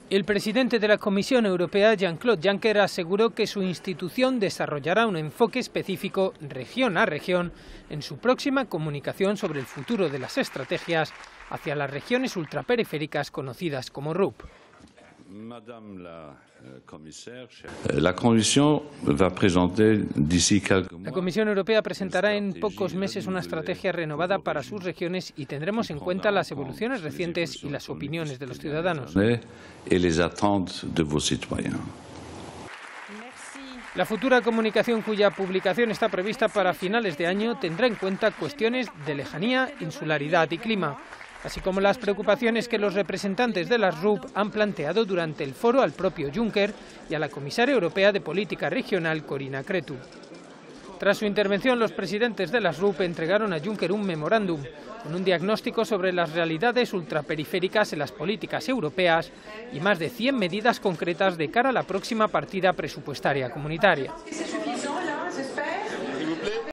El presidente de la Comisión Europea, Jean-Claude Juncker, aseguró que su institución desarrollará un enfoque específico región a región en su próxima comunicación sobre el futuro de las estrategias hacia las regiones ultraperiféricas conocidas como RUP. La Comisión Europea presentará en pocos meses una estrategia renovada para sus regiones y tendremos en cuenta las evoluciones recientes y las opiniones de los ciudadanos. La futura comunicación, cuya publicación está prevista para finales de año, tendrá en cuenta cuestiones de lejanía, insularidad y clima, así como las preocupaciones que los representantes de las RUP han planteado durante el foro al propio Juncker y a la comisaria europea de Política Regional, Corina Cretu. Tras su intervención, los presidentes de las RUP entregaron a Juncker un memorándum con un diagnóstico sobre las realidades ultraperiféricas en las políticas europeas y más de 100 medidas concretas de cara a la próxima partida presupuestaria comunitaria.